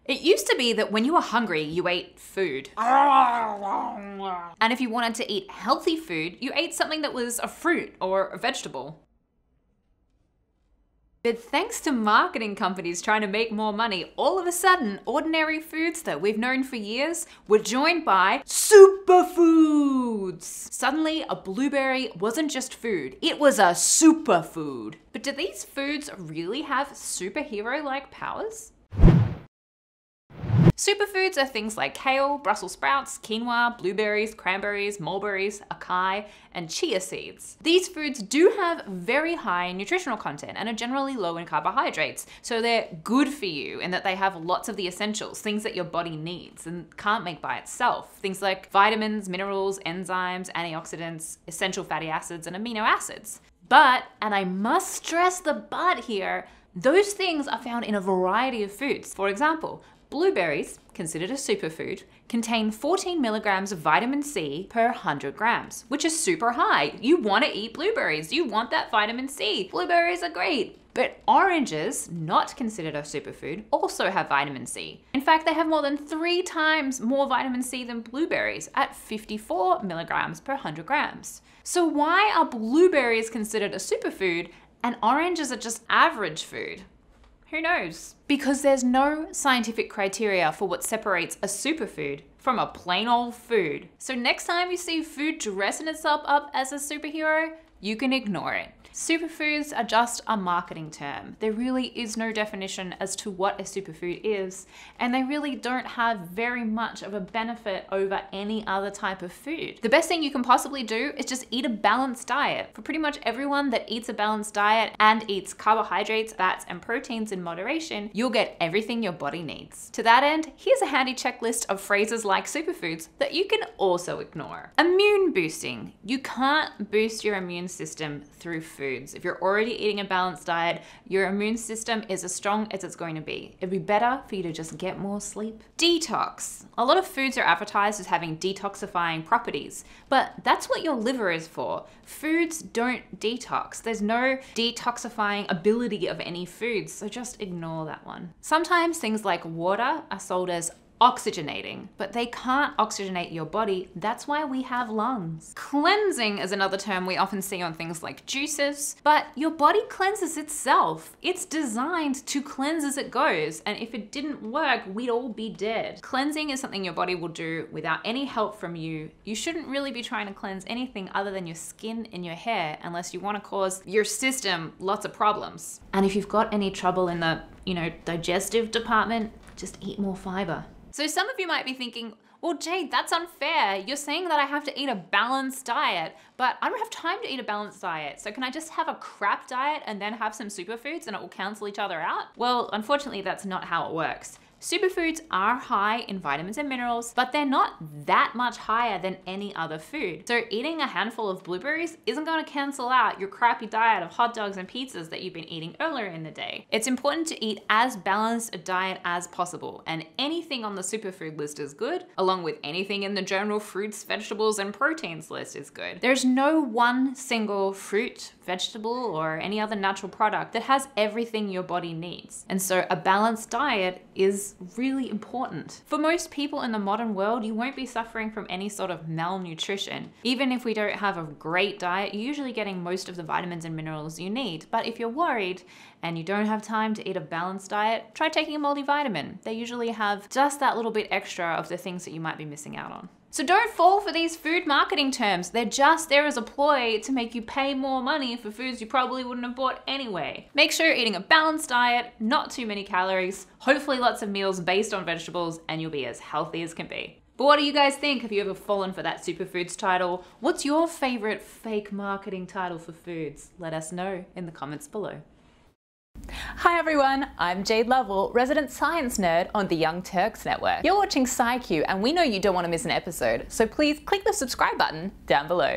It used to be that when you were hungry, you ate food. And if you wanted to eat healthy food, you ate something that was a fruit or a vegetable. But thanks to marketing companies trying to make more money, all of a sudden, ordinary foods that we've known for years were joined by superfoods. Suddenly, a blueberry wasn't just food, it was a superfood. But do these foods really have superhero-like powers? Superfoods are things like kale, Brussels sprouts, quinoa, blueberries, cranberries, mulberries, acai, and chia seeds. These foods do have very high nutritional content and are generally low in carbohydrates, so they're good for you in that they have lots of the essentials, things that your body needs and can't make by itself. Things like vitamins, minerals, enzymes, antioxidants, essential fatty acids, and amino acids. But, and I must stress the but here, those things are found in a variety of foods. For example, blueberries, considered a superfood, contain 14 milligrams of vitamin C per 100 grams, which is super high. You want to eat blueberries. You want that vitamin C. Blueberries are great. But oranges, not considered a superfood, also have vitamin C. In fact, they have more than 3 times more vitamin C than blueberries at 54 milligrams per 100 grams. So why are blueberries considered a superfood and oranges are just average food? Who knows? Because there's no scientific criteria for what separates a superfood from a plain old food. So next time you see food dressing itself up as a superhero, you can ignore it. Superfoods are just a marketing term. There really is no definition as to what a superfood is, and they really don't have very much of a benefit over any other type of food. The best thing you can possibly do is just eat a balanced diet. For pretty much everyone that eats a balanced diet and eats carbohydrates, fats, and proteins in moderation, you'll get everything your body needs. To that end, here's a handy checklist of phrases like superfoods that you can also ignore. Immune boosting. You can't boost your immune system through foods. If you're already eating a balanced diet, your immune system is as strong as it's going to be. It'd be better for you to just get more sleep. Detox. A lot of foods are advertised as having detoxifying properties, but that's what your liver is for. Foods don't detox. There's no detoxifying ability of any foods, so just ignore that one. Sometimes things like water are sold as oxygenating, but they can't oxygenate your body. That's why we have lungs. Cleansing is another term we often see on things like juices, but your body cleanses itself. It's designed to cleanse as it goes, and if it didn't work, we'd all be dead. Cleansing is something your body will do without any help from you. You shouldn't really be trying to cleanse anything other than your skin and your hair unless you want to cause your system lots of problems. And if you've got any trouble in the, digestive department, just eat more fiber. So some of you might be thinking, well, Jade, that's unfair. You're saying that I have to eat a balanced diet, but I don't have time to eat a balanced diet. So can I just have a crap diet and then have some superfoods and it will cancel each other out? Well, unfortunately, that's not how it works. Superfoods are high in vitamins and minerals, but they're not that much higher than any other food. So eating a handful of blueberries isn't going to cancel out your crappy diet of hot dogs and pizzas that you've been eating earlier in the day. It's important to eat as balanced a diet as possible, and anything on the superfood list is good, along with anything in the general fruits, vegetables, and proteins list is good. There's no one single fruit, vegetable, or any other natural product that has everything your body needs. And so a balanced diet is really important. For most people in the modern world, you won't be suffering from any sort of malnutrition. Even if we don't have a great diet, you're usually getting most of the vitamins and minerals you need. But if you're worried and you don't have time to eat a balanced diet, try taking a multivitamin. They usually have just that little bit extra of the things that you might be missing out on. So don't fall for these food marketing terms. They're just there as a ploy to make you pay more money for foods you probably wouldn't have bought anyway. Make sure you're eating a balanced diet, not too many calories, hopefully lots of meals based on vegetables, and you'll be as healthy as can be. But what do you guys think? Have you ever fallen for that superfoods title? What's your favorite fake marketing title for foods? Let us know in the comments below. Hi everyone, I'm Jade Lovell, resident science nerd on the Young Turks Network. You're watching ScIQ and we know you don't want to miss an episode, so please click the subscribe button down below.